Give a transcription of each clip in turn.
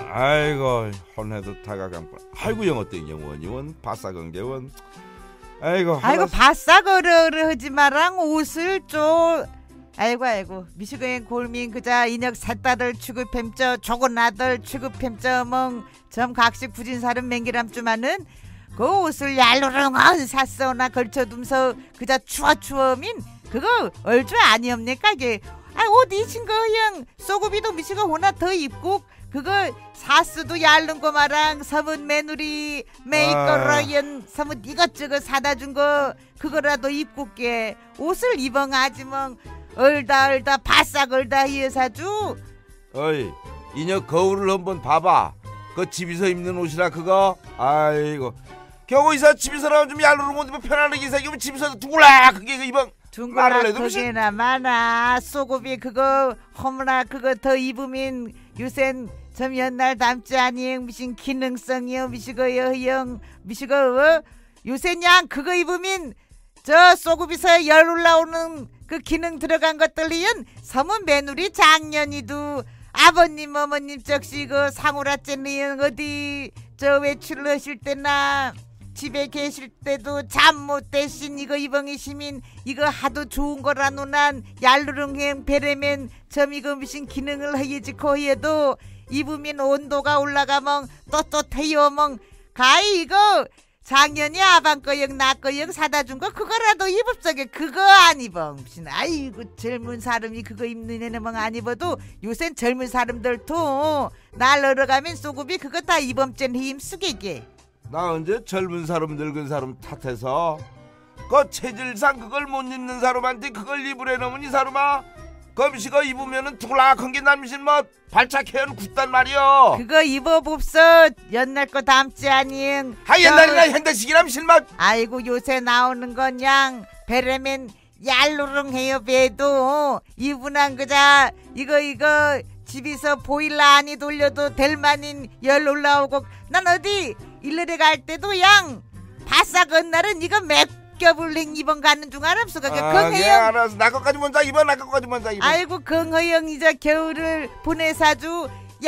아이고 혼해도 다가간다. 아이고 영어땡 영원이원 바싸건개원. 아이고 바싸거르르 하지 마랑 옷을 줘. 아이고 미식의 골민 그자 인혁 삿다들 취급햄쩌 조건아들 취급햄쩌 멍점 각식 부진사름 맹기람쭈마는 그 옷을 얄로렁한 샀어나 걸쳐둠서 그자 추워민 그거 얼줄 아니옵니까 게. 옷 이친 거 형 소고비도 미식가 호나 더 입고 그거 사스도 얇은 거 마랑 서문 매누리 메이커러연 서문 이것저것 사다 준 거 그거라도 입고 게 옷을 입엉하지 멍 얼다 바싹 얼다 이어사주. 어이 이녀 거울을 한번 봐봐. 그 집에서 입는 옷이라 그거. 아이고 겨우 이사 집에서라면 좀 얄루른 옷 입으면 편안하게 이사 입으면 집에서 두글라 그게 그 입엉 둥글라 그게나 많아. 소고비 그거 허무나 그거 더 입으면 요샌 좀 옛날 닮지 아니 무슨 기능성이요 미시거요 형 미시거 요샌 양 그거 입으면 저 소고비서 열 올라오는 그 기능 들어간 것들이연 서문 매누리 작년이도 아버님 어머님 적시 그 상우라째는 어디 저 외출을 하실 때나 집에 계실 때도 잠 못 대신 이거 이벙이 시민 이거 하도 좋은 거라 노난 얄루릉행 베레면 점 이거 무슨 기능을 해야지 거기에도 입으면 온도가 올라가멍 떳떳해요멍 가이 이거 작년에 아방거영 나거영 사다 준 거 그거라도 입읍석에 그거 안 입어 무슨 아이고 젊은 사람이 그거 입는 애는 멍 안 입어도 요샌 젊은 사람들도 날 얼어가면 소고비 그거 다 입음젠 힘쓰게. 나 언제 젊은 사람 늙은 사람 탓해서 그 체질상 그걸 못 입는 사람한테 그걸 입으래 놓으면 이 사람아 검시가 입으면은 두글락한 게 남신 뭐 발차해는 굳단 말이여. 그거 입어봅서 옛날 거 담지 아니응. 옛날이나 현대식이라면 실맛. 아이고 요새 나오는 건 양 베레면 얄루릉해요 배도 이분한 그자 이거 집에서 보일러 안이 돌려도 될 만인 열 올라오고 난 어디 일러에 갈 때도 양 바싹한 날은 이거 맥겨불링 입원 가는 중 알았어. 긍혜영 예, 알았어. 나 것까지 먼저 입어. 아이고 긍혜영 이제 겨울을 보내사주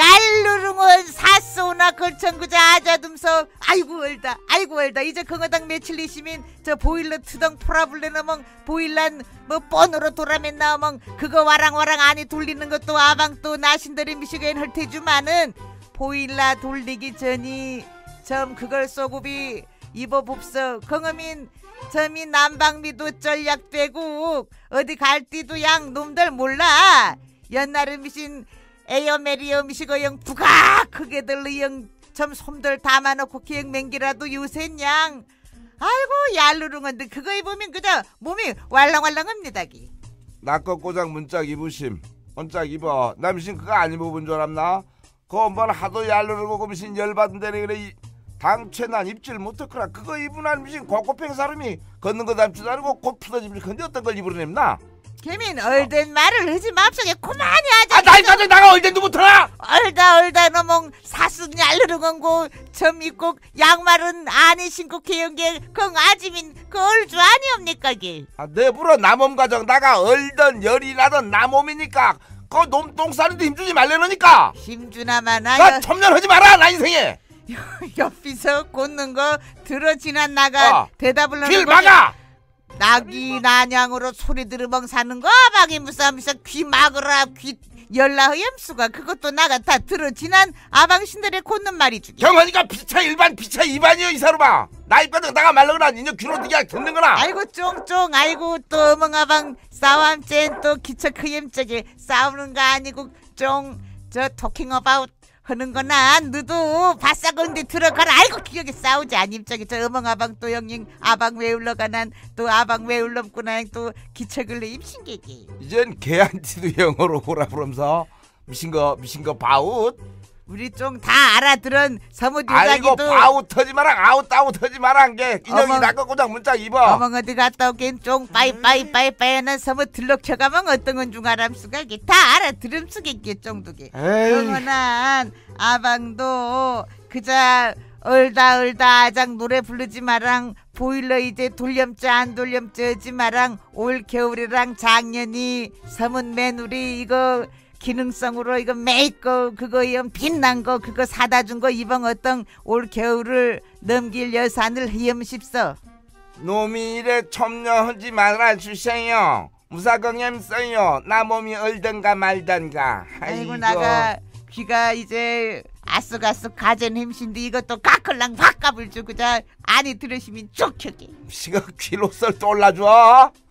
얄루릉은 사쏘나 걸천구자 아자둠서 아이고 얼다 이제 긍어당 며칠이시면 저 보일러 투덩 풀어불래나 멍 보일란 뭐 뻔으로 돌아맨 나오멍 그거 와랑와랑 안이 돌리는 것도 아방 또 나신들이 미시게인 헐태주마는 보일라 돌리기 전이 점 그걸 쏘고비 입어봅서 긍어민 점이 남방미도 전략 빼고 어디 갈 띠도 양 놈들 몰라. 옛날에 미신 에어메리어 미시거영 부각 크게 들리영 점 솜들 담아놓고 기억 맹기라도 요샌 양 아이고 얄루릉한데 그거 입으면 그저 몸이 왈랑왈랑합니다기. 나꺼 꼬장 문짝 입으심 언짝 입어. 나 미신 그거 안 입어본 줄 알았나? 그 엄마는 하도 얄루르고 미신 열받은 데네 그래 당최 난 입질 못했구나. 그거 입으면 미신 고코팽 사람이 걷는 거 담지도 않고 곧 푸더지면 근데 어떤 걸 입으려냈나? 개민 얼된 말을 하지 맙소게 그만히 하자. 나 입가져 나가 얼된도 못하나? 얼다 너멍 사슴 얄르릉한고 점 입고 양말은 안에 신고 개연게 그 아지민 그 얼주 아니옵니까 게. 내부러 남몸 가정 나가 얼던 열이 나던 남몸이니까 그 놈 똥 싸는데 힘주지 말래놓으니까. 힘주나마나 나 첨년하지 마라 나 인생에. 옆에서 꽂는 거 들어 지난 나가 대답을 길 막아. 낙이 난양으로 소리 들으멍 사는 거 아방이 무싸무싸 귀 막으라 귀 열라 염수가 그것도 나가 다 들어 지난 아방 신들의 꽂는 말이 주기. 경하니까 피차 일반 피차 이반이여 이 사람아. 나 입가득 나가 말라거나 니네 귀로 듣게 듣는 거나. 아이고 쫑쫑 아이고 또 멍아방 싸움젠 또 기척 크염쩍에 싸우는 거 아니고 쫑 저 토킹 어바웃 하는 거나 너도 바싹언데 들어가라. 아이고 기억에 싸우지 아님 저기 저 어멍아방 또 형님 아방 왜 울러가난 또 아방 왜 울럼구나 또 기척을 입신게기. 이젠 걔한테도 영어로 오라 그러면서 미신 거 바웃. 우리 좀 다 알아들은 서무 아이고 유자기도 바웃 하지 마랑 아웃 하지 마랑 게 인형이 나꺼 고장 문짝 입어. 어멍 어디 갔다 오긴 쫑 빠이빠이빠이빠이는 서무 들럭쳐가면 어떤 건 중 알람수가 다 알아들음 쓰겠게 정도게. 영원한 아방도 그자 얼다 아장 노래 부르지 마랑 보일러 이제 돌렴자 안 돌렴자 하지 마랑 올 겨울이랑 작년이 서문 매누리 이거 기능성으로 이거 메이크업 그거 빛난 거 그거 사다 준 거 이번 어떤 올 겨울을 넘길 여산을 희염십서. 놈이 이래 첨녀하지 말아 주세요. 무사경염 써요. 나 몸이 얼든가 말든가. 아이고 나가 귀가 이제 아쓱아쓱 가전 힘신데 이것도 까끌랑 밥값을 주고 자 안에 들으시면 좋겠게. 시가 귀로 썰 떠올라줘.